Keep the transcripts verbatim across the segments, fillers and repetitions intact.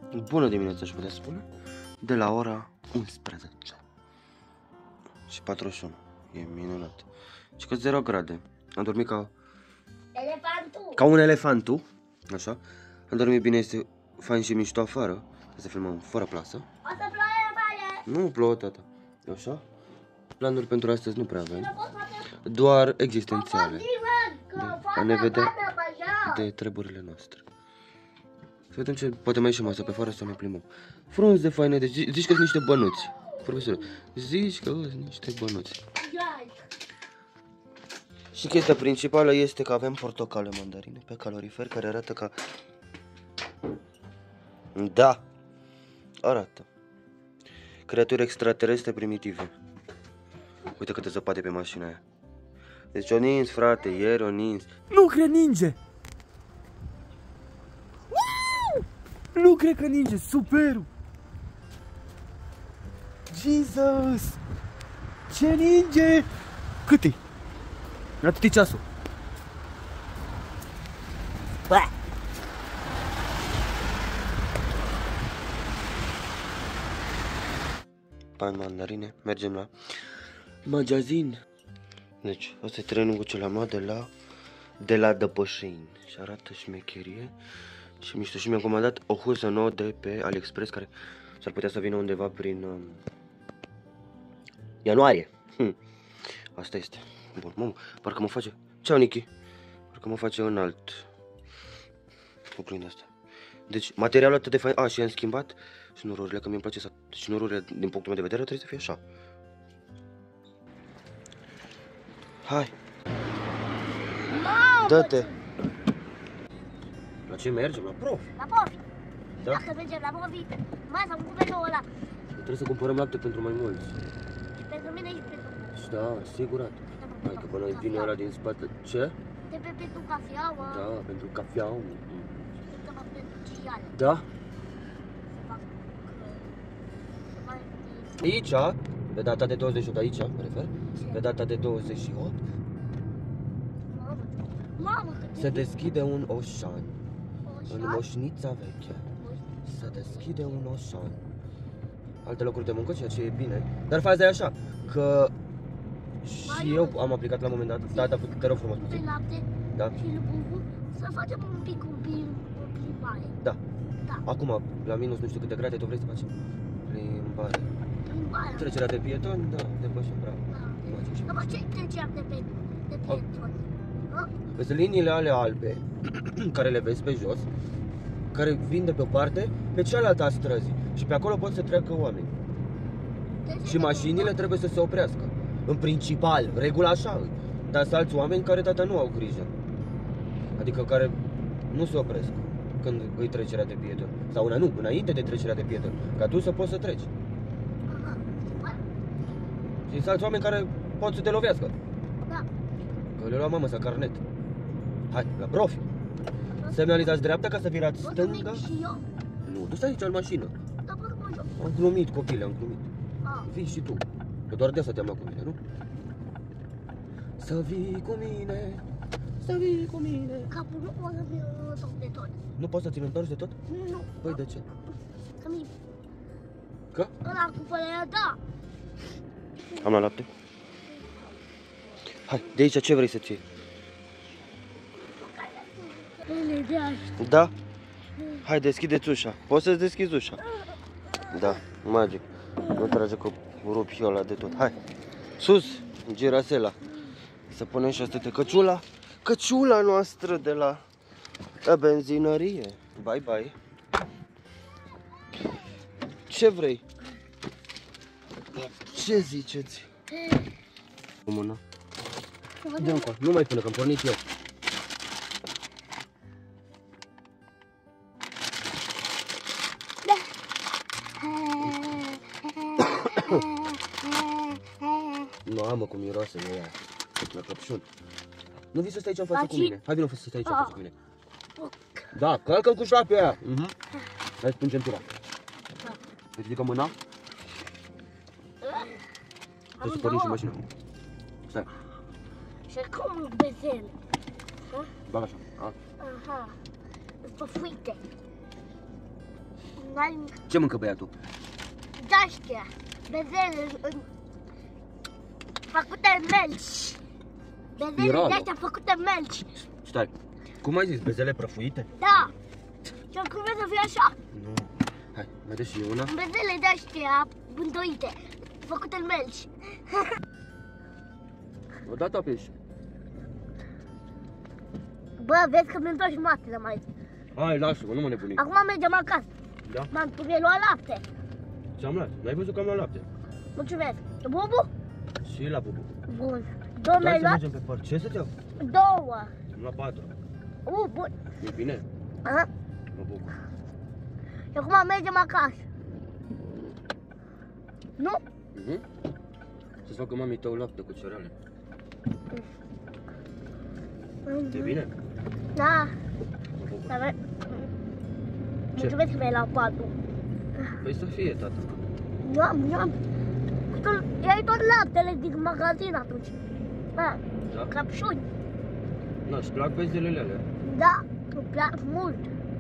Bună dimineața, aș putea spune, de la ora unsprezece și patruzeci și unu. E minunat. Și că zero grade. Am dormit ca Elefantul. Ca un elefantul. Așa. Am dormit bine, este fain și mișto afară. Să filmăm fără plasă. O să plouă mare. Nu plouă, tata. Așa. Planuri pentru astăzi nu prea avem. Doar existențiale. De a ne vedea de treburile noastre. Să vedem ce poate mai ieșim asta pe afară să ne plimbăm. Frunze faine, deci zici că sunt niște bănuți. Profesor, zici că sunt niște bănuți. Și chestia principală este că avem portocale mandarine pe calorifer care arată ca... Da! Arată. Creaturi extraterestre primitive. Uite câte zăpadă pe mașina aia. Deci o nins, frate, ieri o nins. Nu cred ninge! Nu cred că ninge, superul! Jesus! Ce ninge! Cât e? Atât e ceasul. Pan mandarine, mergem la magazin. Deci, asta e trenul cu ce l-am luat de la de la Dăpășeni. Și arată șmecherie și mișto. Și mi-am comandat o husă nouă de pe AliExpress care s-ar putea să vină undeva prin um, ianuarie. Hm. Asta este. Bun, mamă, parcă mă face... Ceau, Nichi. Parcă mă face înalt oglinda asta. Deci, materialul atât de fain... A, și am schimbat șnururile, că mi-mi place să... Șnururile, din punctul meu de vedere, trebuie să fie așa. Hai. Dă-te. La ce mergem? La profi. La profi. Da? Dacă mergem la profi, mai să-mi cumpere ăla. Trebuie să cumpărăm lapte pentru mai mulți. Și pentru mine și pentru mine. Da, sigurat. Hai că până vine ăla din spate. Ce? De pe pentru cafeaua. Da, pentru cafeau. Și să fac pentru cereale. Da? Să fac... Să fac... Aici, pe data de douăzeci și opt, aici, mă refer, pe data de douăzeci și opt, Mamă, mamă, cât de... se deschide un oșan. În Oșan? moșnița veche. Se deschide un oșan. Alte locuri de muncă, ceea ce e bine. Dar faza e așa, că și eu am aplicat la un moment dat. Da, da, te rog frumos. Pe lapte Da. și lupul să facem un pic, un pic, o plimbare. Da. Da. Acum, la minus nu știu câte grade, tu vrei să facem plimbare. Plimbarea. Trecerea de pietoni, da, depășim, bravo. Da. Dar ce treceam de pe de pietoni? Sunt liniile alea albe, care le vezi pe jos, care vin de pe o parte, pe cealaltă a străzii. Și pe acolo pot să treacă oameni. Și mașinile trebuie să se oprească. În principal, regula așa. Dar sunt alți oameni care, tata, nu au grijă. Adică care nu se opresc când îi trecerea de pietoni. Sau una nu, înainte de trecerea de pietoni. Ca tu să poți să treci. Și sunt alți oameni care pot să te lovească. Da. Că le lua mamă să carnet. Hai, la profi. Semnalizați dreapta ca să virați stânga. Și eu? Nu, du-ți aici în mașină. Da, bă, mă joc. Am glumit, copile, am glumit. Ah. Vii și tu. Că doar de asta te-am luat cu mine, nu? Să vii cu mine, să vii cu mine. Capul nu poate să mi-l întorc de tot. Nu poți să ți-l întorci de tot? Nu. Păi de ce? Că mi Că? ăla cu părerea, da. Am la lapte. Hai, de aici ce vrei să-ți iei? Ele de așa. Da? Hai, deschideți ușa. Poți să-ți deschizi ușa? Da, magic. Nu trage cu rupi ăla de tot. Hai, sus, girasela. Să punem și asta de căciula. Căciula noastră de la benzinărie. Bye, bye. Ce vrei? Ce ziceți? Cu mână. Dă încoa, nu mai pune, că-mi pornit eu. Mamă, cum miroase de ea. La căpșun. Nu vii să stai aici în față cu mine. Hai, vină să stai aici în față cu mine. Da, calcă-l cu șlapia aia. Hai, spun centura. Îți ridică mâna. Trebuie să pornim și mașina. Stai. Și cum un bezel? Bag așa. A. Aha. După fuite. N-ai Ce mâncă băiatul? de-astea, bezele în- făcute în melci. Bezele Spirală. de-astea făcute în melci. Stai, cum ai zis, bezele prăfuite? Da. Și cum vrei să fie așa? Nu. Hai, mai dă și una. Bezele de-astea bântuite, făcute în melci. Odată apeși. Bă, vezi că mi-mi place matele mai. Hai, lasă-mă, nu mă nebuni. Acum mergem acasă. Da? M-am luat lapte. Ți-am luat. N-ai văzut că am luat lapte? Mulțumesc. Bubu? Și la bubu. Bun. Două Hai mi-ai să luat? mergem pe păr. Ce să-ți iau? Două. Am luat patru. Uh, bun. E bine? Aha. Mă bucur. Și acum mergem acasă. Nu? Mhm. Să-ți facă mami tău lapte cu cereale. E bine? Da. Mă bucur. Să ve- Mulțumesc că mi-ai luat patru. Păi să fie, tata. Nu am, nu am. Tu iai tot laptele din magazin atunci. Da. Da? Capșuni. Na, îți plac bezelele alea? Da. Îmi plac mult.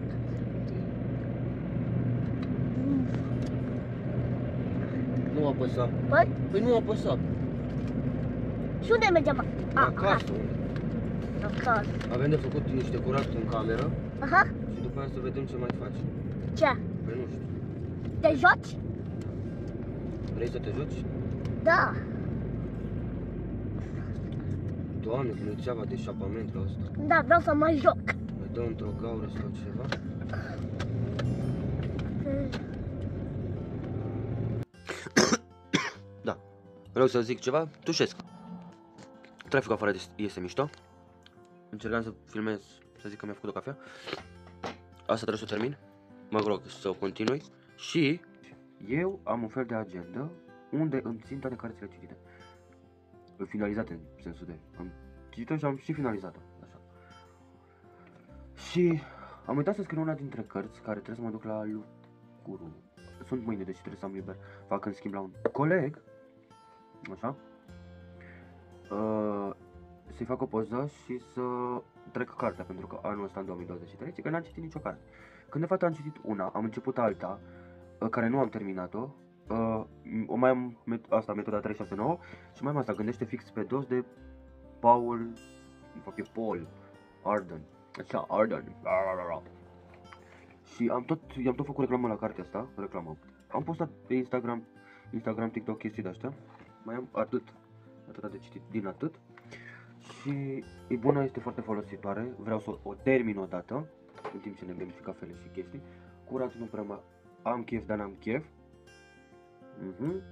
Nu apăsa. Păi, Păi nu apăsa. și unde mergem? A, Acasă. unde? Acasă. Avem de făcut niște curat în cameră Aha. și după aia să vedem ce mai faci. Ce? Păi nu știu. Te joci? Vrei să te joci? Da. Doamne, cum e țeava de eșapament la asta. Da, vreau să mă joc. Mai dă într-o gaură sau ceva? Da. Vreau să zic ceva, tușesc. Traficul afară este mișto. Încercam să filmez, să zic că mi-a făcut o cafea. Asta trebuie să o termin. Mă rog să o continui. Și eu am un fel de agenda unde îmi țin toate cărțile citite. Finalizate în sensul de am citit-o și am și finalizat-o. Așa. Și am uitat să scriu una dintre cărți care trebuie să mă duc la lucru. Sunt mâine, deci trebuie să am liber. Fac în schimb la un coleg. Așa. Uh, să-i fac o poză și să trec cartea, pentru că anul ăsta în două mii douăzeci și trei, că n-am citit nicio carte. Când de fapt am citit una, am început alta, uh, care nu am terminat-o. Uh, o mai am met asta, metoda trei șase nouă, și mai am asta, Gândește fix pe dos, de Paul, de fapt e Paul Arden, așa, Arden. Și am tot, i-am tot făcut reclamă la cartea asta, reclamă. Am postat pe Instagram, Instagram, TikTok, chestii de-astea. Mai am atât, atât de citit din atât. Și e bună, este foarte folositoare, vreau să o termin o dată, în timp ce ne bem și cafele și chestii. Curat nu prea mă am chef, dar n-am chef. Mhm.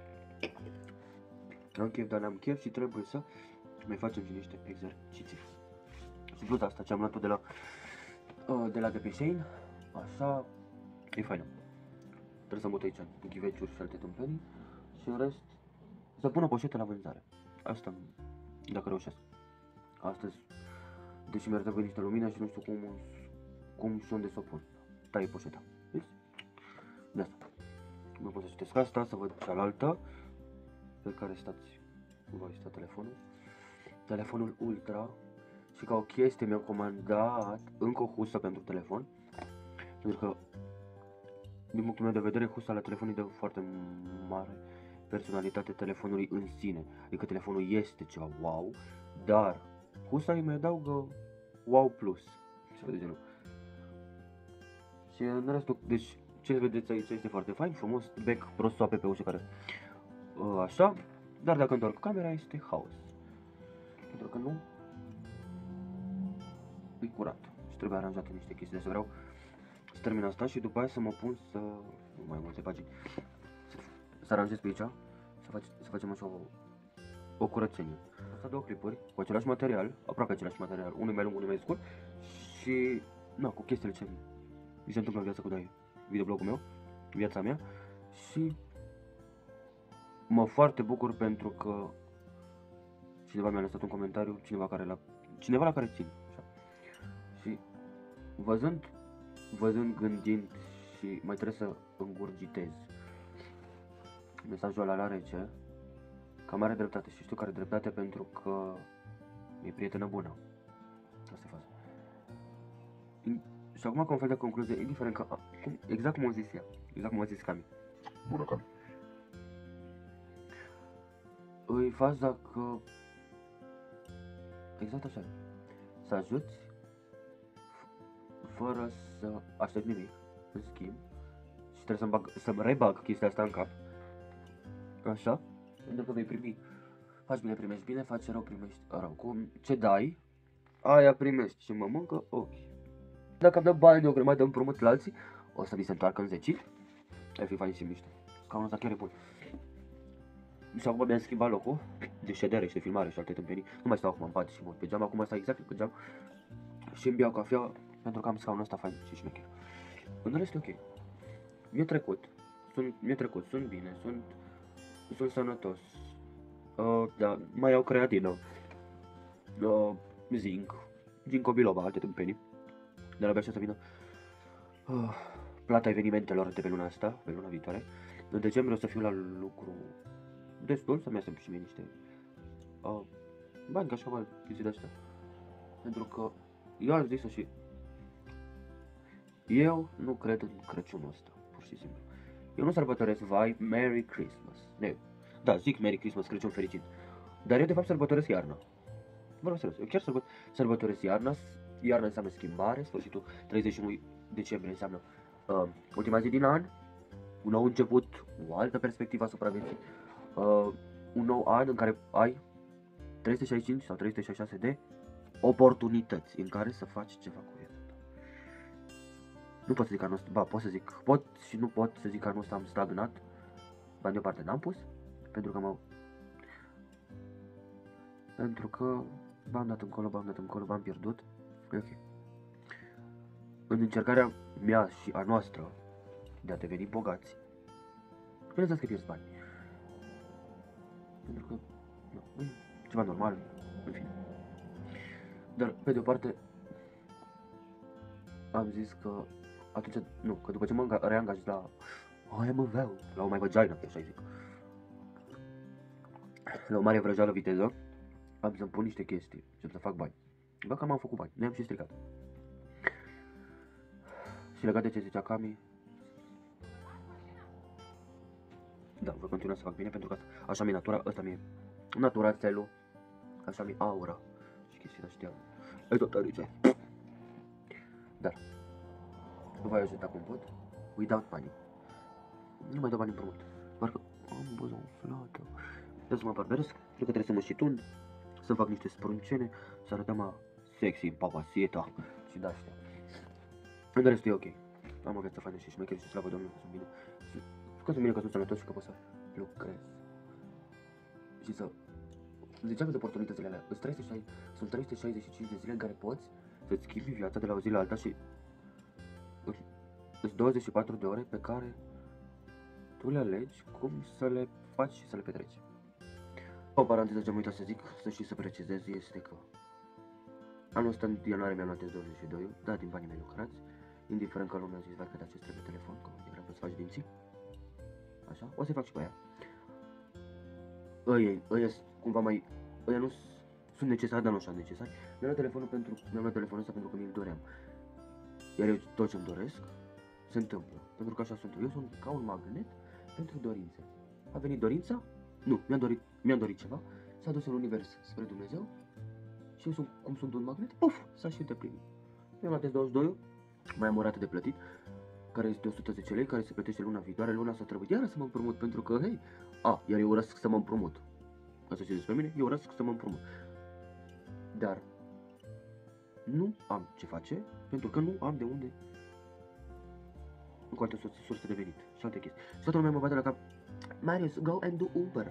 Am chef, dar n-am chef și trebuie să mai facem și niște exerciții. Și plus asta ce am luat-o de la uh, de la de pe Shein, așa, e faină. Trebuie să mut aici ghiveciuri și alte tâmpenii și în rest să pun o poșetă la vânzare. Asta, dacă reușesc. Astăzi, deși mi-ar trebui niște lumină și nu știu cum, cum și unde să o pun. Tai poșeta. Vezi? De asta. Nu pot să citesc asta, să văd cealaltă pe care stați, voi sta telefonul. Telefonul Ultra. Și ca o chestie mi-am comandat încă o husă pentru telefon. Pentru că, din punctul meu de vedere, husa la telefon îi dă foarte mare personalitate telefonului în sine. Adică telefonul este ceva wow, dar husa îi mai adaugă wow plus. Ceva de genul. Și în restul, deci ce vedeți aici este foarte fain, frumos, bec prosoape pe ușă care uh, așa, dar dacă întorc camera este haos. Pentru că nu e curat și trebuie aranjate niște chestii, deci vreau să termin asta și după aia să mă pun să, nu mai multe pagini, să, să aranjez pe aici, să, fac, să facem așa o, o curățenie. Asta două clipuri cu același material, aproape același material, unul mai lung, unul mai scurt și, na, cu chestiile ce mi se întâmplă în viața cu dai, videoblogul meu, viața mea și mă foarte bucur pentru că cineva mi-a lăsat un comentariu, cineva care la cineva la care țin, așa. Și văzând, văzând, gândind și mai trebuie să îngurgitez mesajul ăla la rece, că are dreptate și știu că are dreptate pentru că e prietenă bună. Asta e faza. Și acum, ca un fel de concluzie, indiferent că, a, cum, exact cum o zis ea, exact cum o zis Cami. Bună, Cami. Îi faci dacă, exact așa, să ajuți, fără să aștepți nimic, în schimb, și trebuie să-mi, bag, să-mi rebag chestia asta în cap, așa, pentru că vei primi, faci bine, primești bine, faci rău, primești rău, cum, ce dai, aia primești și mă mâncă ochii. Dacă am dat bani, o grămadă de împrumut la alții, o să mi se întoarcă în zecit, ar fi fain și mișto, scaunul ăsta chiar e bun. Și acum mi-am schimbat locul de ședere și de filmare și alte tâmpenii, nu mai stau acum în pat și mă pe geam, acum stau exact pe geam și îmi beau cafea pentru că am scaunul ăsta fain și șmecher. În rest e ok. Mi-e trecut, sunt, mi-e trecut, sunt bine, sunt, sunt sănătos. Uh, da, mai iau creatină, uh, zinc, ginkgo biloba, alte tâmpenii. Dar abia așa să vină uh, plata evenimentelor de pe luna asta, pe luna viitoare. În decembrie o să fiu la lucru destul, să-mi iasem și mie niște uh, bani, ca și cam chestii de-astea. Pentru că eu am zis-o și eu nu cred în Crăciunul ăsta, pur și simplu. Eu nu sărbătoresc, vai, Merry Christmas. Eu, da, zic Merry Christmas, Crăciun fericit. Dar eu de fapt sărbătoresc iarna. Vreau serios, eu chiar sărbă, sărbătoresc iarna. Iarna înseamnă schimbare, sfârșitul treizeci și unu decembrie înseamnă uh, ultima zi din an, un nou început, o altă perspectivă asupra vieții, uh, un nou an în care ai trei sute șaizeci și cinci sau trei sute șaizeci și șase de oportunități în care să faci ceva cu viața ta. Nu pot să zic că anul ăsta, ba, pot să zic, pot și nu pot să zic că anul ăsta am stagnat, bani deoparte n-am pus, pentru că mă... Pentru că b-am dat încolo, b-am dat încolo, b-am pierdut. E ok. În încercarea mea și a noastră de a deveni bogați, bineînțeles că pierzi bani. Pentru că, nu, e ceva normal, în fine. Dar, pe de o parte, am zis că atunci, nu, că după ce mă reangajez la I am a vel, la o mai vagina, așa zic, la o mare vrăjeală viteză, am să-mi pun niște chestii și să fac bani. Bă, că m-am făcut bani, ne-am și stricat. Și legat de ce zicea Cami, da, voi continua să fac bine pentru că asta, așa mi-e natura, ăsta mi-e natura, țelul, așa mi-e aura și chestiile astea. E tot arice. Dar, nu voi ajuta cum pot, without money. Nu mai dau bani împrumut, doar că am buza umflată. Trebuie să mă barberesc, cred că trebuie să mă și tund, să fac niște sprâncene, să arătăm sexy în papasieta și de-astea. În rest e ok. Am o viață faină și șmecher și slavă Domnului că sunt bine. Că sunt bine, că sunt sănătos și că pot să lucrez. Și să... Ziceam de oportunitățile alea. Sunt trei sute șaizeci și cinci de zile în care poți să-ți schimbi viața de la o zi la alta și... Sunt douăzeci și patru de ore pe care tu le alegi cum să le faci și să le petreci. O paranteză ce am uitat să zic, să și să precizez, este că anul ăsta în ianuarie mi-am luat douăzeci și doi, da, din banii mei lucrați, indiferent că lumea zice, vai că de acest trebuie telefon, că e greu să faci dinții, așa, o să-i fac și pe aia. Ăia, ăia cumva mai, ăia nu sunt necesari, dar nu așa necesari. Mi-am luat telefonul pentru, mi-am luat telefonul ăsta pentru că mi-l doream. Iar eu tot ce-mi doresc, se întâmplă, pentru că așa sunt eu, eu sunt ca un magnet pentru dorințe. A venit dorința? Nu, mi-am dorit, mi-am dorit ceva, s-a dus în univers spre Dumnezeu și eu sunt, cum sunt un magnet, puf, s-a și îndeplinit. Mi-am luat S douăzeci și doi, mai am o rată de plătit, care este o sută zece lei, care se plătește luna viitoare, luna asta trebuie iară să mă împrumut, pentru că, hei, a, iar eu urăsc să mă împrumut. Asta ce despre mine, eu urăsc să mă împrumut. Dar nu am ce face, pentru că nu am de unde, cu alte surse de venit și alte chestii. Și toată lumea mă bate la cap, Marius, go and do Uber.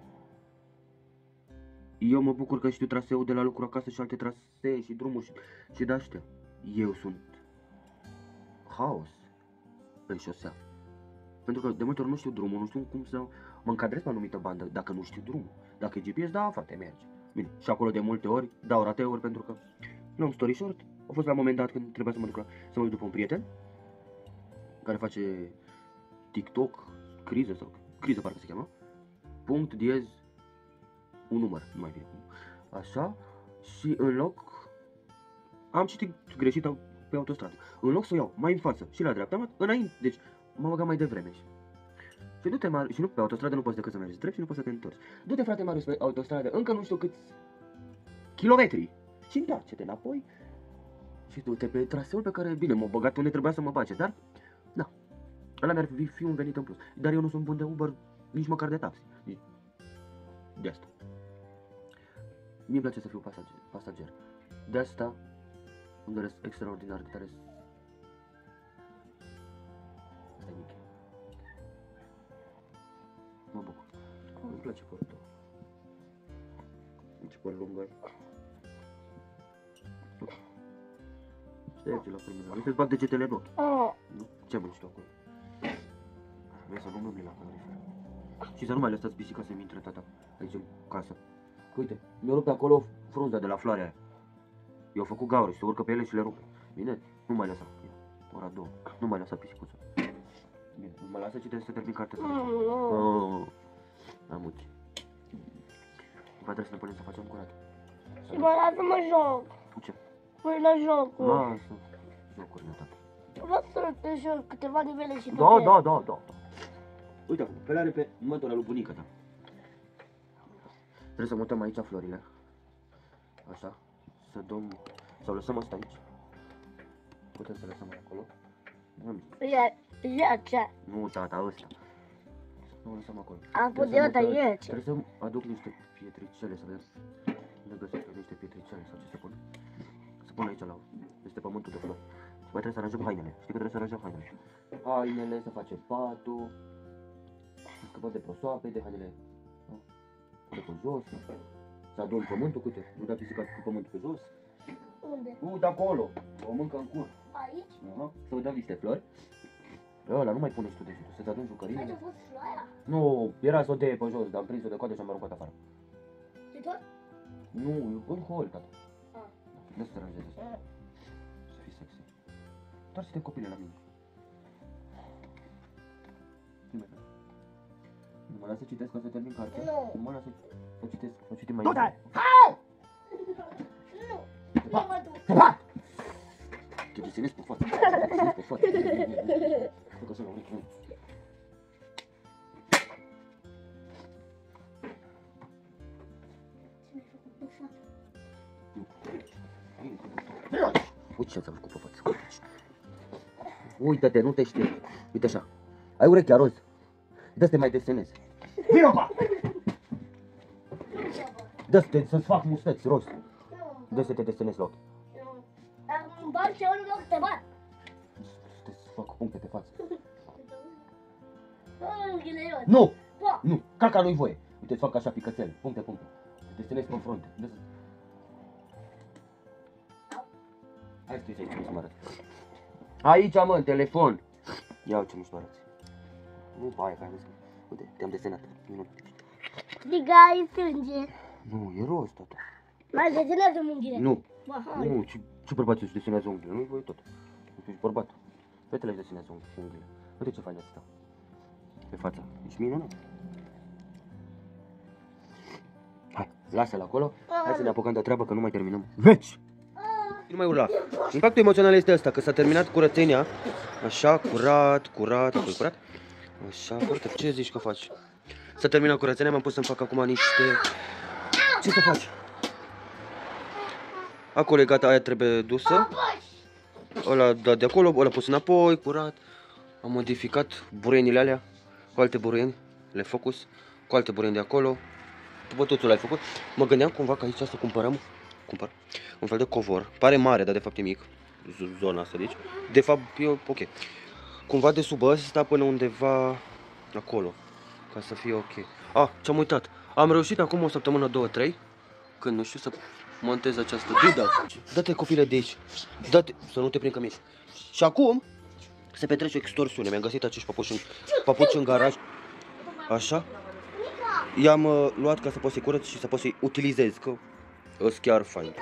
Eu mă bucur că știu traseul de la lucru acasă și alte trasee și drumuri și, și de-astea. Eu sunt haos în șosea. Pentru că de multe ori nu știu drumul, nu știu cum să mă încadrez pe o anumită bandă dacă nu știu drumul. Dacă e G P S, da, frate, merge. Bine, și acolo de multe ori dau rateuri pentru că, long story short, a fost la un moment dat când trebuia să mă duc la, să mă duc după un prieten care face TikTok, criză sau criză parcă se cheamă, punct diez, un număr, nu mai bine, așa, și în loc, am citit greșit pe autostradă. În loc să o iau mai în față și la dreapta, înainte, deci m-am băgat mai devreme. Și du-te, Marius, și nu pe autostradă nu poți decât să mergi drept și nu poți să te întorci. Du-te, frate Marius, pe autostradă, încă nu știu câți kilometri. Și întoarce-te înapoi și du-te pe traseul pe care, bine, m-a băgat unde trebuia să mă bage, dar, da, ăla mi-ar fi, fi un venit în plus. Dar eu nu sunt bun de Uber, nici măcar de taxi. De asta. Mie îmi place să fiu pasager. pasager. De asta îmi doresc extraordinar de tare. Asta e mic. Mă bucur. Îmi place părul tău. Ce păr lung ai. Șterge la primul. Uite-ți bag degetele în ochi. Nu? Ce mânci tu acolo? Vrei să nu mâmli la calorifer. Și să nu mai lăsați pisica să-mi intre tata aici în casă. Uite, mi-a rupt acolo frunza de la floarea aia. I-au făcut gaură și se urcă pe ele și le rupe. Bine? Nu mai lăsa. Ora două. Nu mai lăsa pisicuța. Bine, nu mă lasă, ci trebuie să termin cartea să oh, am uite. Va trebui să ne punem să facem curat. Și mă lasă-mă joc. Cu ce? Păi la jocuri. Lasă. Jocurile tata. Vreau să te joc câteva nivele și Da, da, da, da. Uite acum, pe are pe mătura lui bunica ta. Trebuie să mutăm aici florile. Așa. Să dăm... Sau lăsăm asta aici. Putem să lăsăm acolo. Ia, ia ce? Nu, tata, ăsta. Nu o lăsăm acolo. Am pus de ăsta, e ce? Trebuie să aduc niște pietricele, să vedem. Ne găsesc niște pietricele sau ce se pun. Se pun aici la... Este pământul de flori. Și mai trebuie să aranjăm hainele. Știi că trebuie să aranjăm hainele. Hainele, să facem patul. Să scăpăm de prosoape, de hainele. De pe jos. Să adun pământul, uite. Nu da pisica cu pământul pe jos. Unde? Uite acolo. O mâncă în cur. Aici? Aha. Să dăm niște flori. Ăla, nu mai pune și tu degetul, să-ți adun jucării. Aici a fost floarea? Nu, era să o dee pe jos, dar am prins-o de coadă și am aruncat afară. De tot? Nu, în hol, tata. Ah. De să te aranjezi asta. Să fii sexy. Întoarce-te copile la mine. Nu mă lasă să citesc ca să termin cartea? Nu. Nu mă lasă să citesc, să citim mai Du-te! Nu! Nu mă duc! Te desenezi pe față. Te desenezi pe față. Fă că să-l auric. Uite ce ți-am făcut pe față. Uită-te, nu te știi. Uite așa. Ai urechea roz. Dă să te mai desenezi. Vino pa! Dă să-ți fac mustăți roz. Dă să te desenezi la ochi. Dacă îmi bag ceva în loc, te bat. Să-ți fac puncte pe față. Nu! Nu! Nu! Caca nu-i voie. Uite, îți fac așa picățele. Puncte, puncte. Te desenezi pe frunte. Dă să... Hai să aici, nu-ți mă arăt. Aici, mă, în telefon. Ia uite, nu-ți mă arăt. Nu, ba, aia, hai, vezi. Uite, te-am desenat. Minunat. Diga, e sânge. Nu, e roz, tata. Mai desenează mânghiile. Nu. Bă, hai. Nu, ce, ce bărbații își desenează unghiile? Nu-i voie tot. Tu ești bărbat. Fetele își desenează unghiile. Uite ce fain asta. Pe fața. Ești minunat. Hai, lasă-l acolo. Hai să ne apucăm de treabă că nu mai terminăm. Veci! Nu mai urla. Impactul emoțional este ăsta, că s-a terminat curățenia. Așa, curat, curat, apoi curat. Așa, foarte. Ce zici că faci? S-a terminat curățenia, m-am pus să-mi fac acum niște... Ce să faci? Acolo e gata, aia trebuie dusă. Ăla dat de acolo, ăla pus înapoi, curat. Am modificat buruienile alea cu alte buruieni, le focus, cu alte buruieni de acolo. După totul l-ai făcut. Mă gândeam cumva că aici să cumpărăm cumpăr un fel de covor. Pare mare, dar de fapt e mic. Zona asta de aici. De fapt e ok. Cumva de sub ăsta până undeva acolo. Ca să fie ok. Ah, ce-am uitat. Am reușit acum o săptămână, două, trei. Când nu știu să montez această dudă. Dă-te copile de aici. Dă-te, să nu te prind că mici. Și acum se petrece extorsiune. Mi-am găsit acești papuci în, papuci în garaj. Așa. I-am uh, luat ca să pot să-i curăț și să pot să-i utilizez. Că îs chiar fain.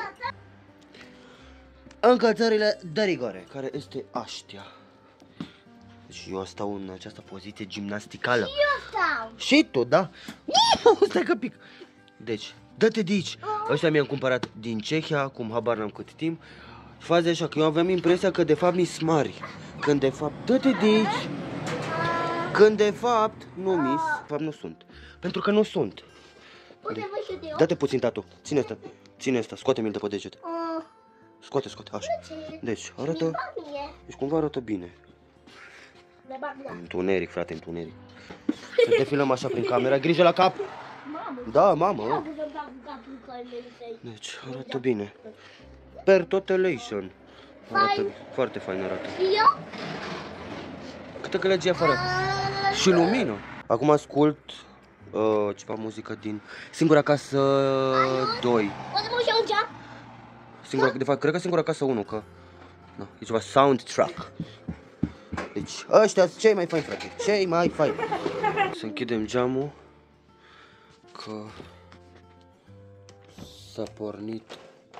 Încălțările de rigoare, care este aștia. Deci eu stau în această poziție gimnasticală. Și eu stau. Și tu, da? Stai că pic. Deci, dă-te de aici. Ăștia mi-am cumpărat din Cehia, acum habar n-am cât timp. Faza așa, că eu aveam impresia că de fapt mi-s mari. Când de fapt, dă-te de aici. Când de fapt, nu mis, de fapt nu sunt. Pentru că nu sunt. Dă-te puțin, tatu. Ține asta. Ține asta, scoate-mi-l de pe deget. Scoate, scoate, așa. Deci, arată. Deci cumva arată bine. Întuneric, frate, întuneric. Să te filăm așa prin camera, ai grijă la cap. Da, mamă. Deci, arată bine. Per totalation. Arată foarte fain arată. Câtă gălăgie afară. Și lumină. Acum ascult uh, ceva muzică din Singura Casă doi. Singura, de fapt, cred că Singura Casă unu, că no, e ceva soundtrack. Deci, ăștia sunt cei mai faini, frate. Cei mai faini. Să închidem geamul, că s-a pornit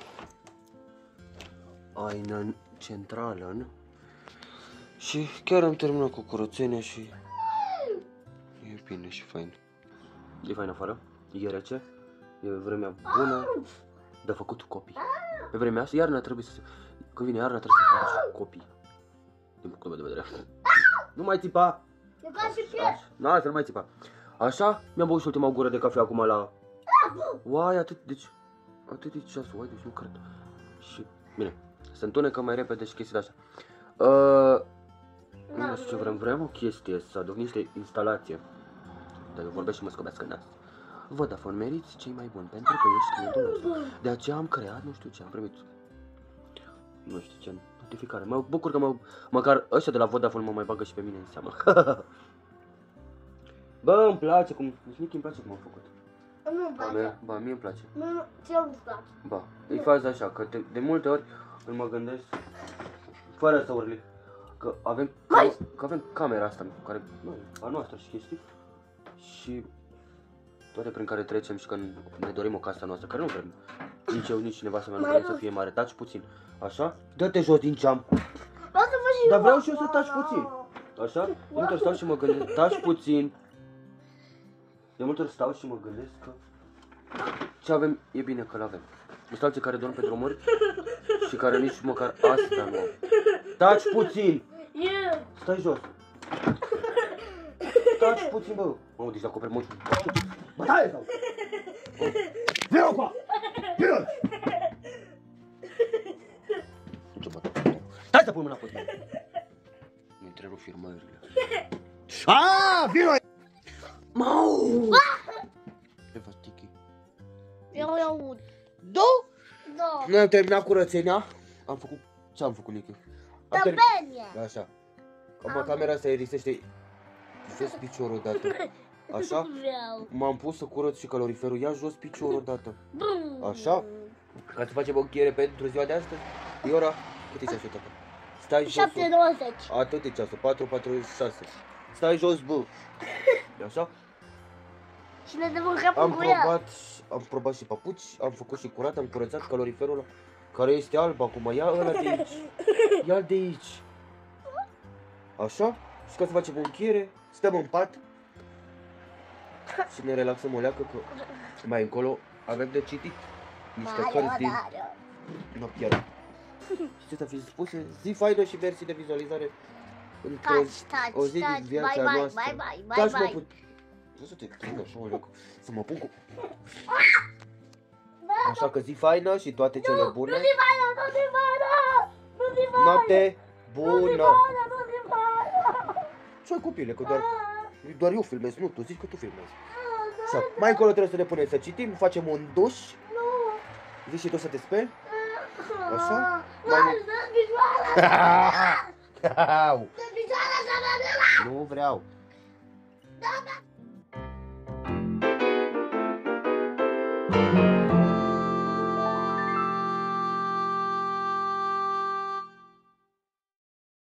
aina centrală. Și chiar am terminat cu curățenia și e bine și fain. E fain afară, e rece, e vremea bună, de făcut copii. Pe vremea asta, iarna trebuie să... Când vine iarna trebuie să faci copii. Din punctul meu de vedere. Nu mai țipa! Nu, să nu mai țipa. Așa, mi-am băut și ultima gură de cafea acum la... Uai, atât, deci... Atât de ceasul, uai, deci nu cred. Și, bine, se întunecă mai repede și chestii de așa. Uh, nu știu ce vrem, vrem o chestie, să aduc niște instalație. Dar eu vorbesc și mă scobească nas. Vodafone meriți cei mai buni, pentru că ești clientul nostru. De aceea am creat, nu știu ce, am primit. Nu știu ce, notificare. Mă bucur că mă, măcar ăștia de la Vodafone mă mai bagă și pe mine în seamă. Bă, îmi place cum, deci nici îmi place cum am făcut. Nu-mi place. Ba, mie îmi place. Nu, nu, ție nu-ți place. Ba, e faza așa, că de, de multe ori îmi mă gândesc, fără să urli, că avem, Mai. că avem camera asta, care, nu, a noastră și chestii, și toate prin care trecem și când ne dorim o casă noastră, care nu vrem, nici eu, nici cineva să mea nu vrem să fie mare, taci puțin, așa, dă-te jos din geam, Vreau să văd și dar eu. vreau și eu să taci puțin, așa, de multe ori stau și mă gândesc, taci puțin, de multe ori stau și mă gândesc că ce avem e bine că l-avem. Sunt alții care dorm pe drumuri și care nici măcar asta nu au. Taci puțin! Eu. Stai jos! Taci puțin, bă! Mă, deci dacă acoperi mult. Bătaie sau? Vino acum! Vino! Nu ce bătaie? Stai să pui mâna pe tine! Nu întrerup filmările. Aaaa! Vino! Mau! Ce faci, Tiki? Eu îi aud. Da? Da. Noi am terminat curățenia. Am făcut... Ce am făcut, Nichi? Am Tăpenie. Așa. Acum camera asta irisește... Jos piciorul odată. Așa? M-am pus să curăț și caloriferul. Ia jos piciorul odată. Așa? Ca să facem o încheiere pentru ziua de astăzi. E ora... Cât e ceasul, tata? Stai jos. șapte nouăzeci. Atât e ceasul. patru patruzeci și șase. Stai jos, bă. Așa? Și ne dăm în Am capul cu ea. probat, am probat și papuci, am făcut și curat, am curățat caloriferul ăla, care este alb acum. Ia ăla de aici. Ia de aici. Așa? Și ca să facem o încheiere, stăm în pat și ne relaxăm o leacă, că mai încolo avem de citit niște cărți din... Nu chiar. Și ce să fi spuse? Zi faină și mersi de vizualizare într-o Taci, taci, o zi taci, din viața bye, bye, noastră. bye, bye, bye, Taci, mă, bye. put... Nu să te prind așa o leacă, să mă pun cu... Așa că zi faină și toate cele bune. Nu zi faină, nu zi faină! Nu zi faină! Noapte Nu zi bună! faină, nu zi faină! Ce ai, copile, că doar, doar eu filmez, nu, tu zici că tu filmezi. Așa, mai încolo trebuie să ne punem să citim, facem un duș. Nu! Zici și tu să te speli. Așa? Mai Mai dă picioare! Au. Dă picioare să mă dă! Nu vreau. Da, da!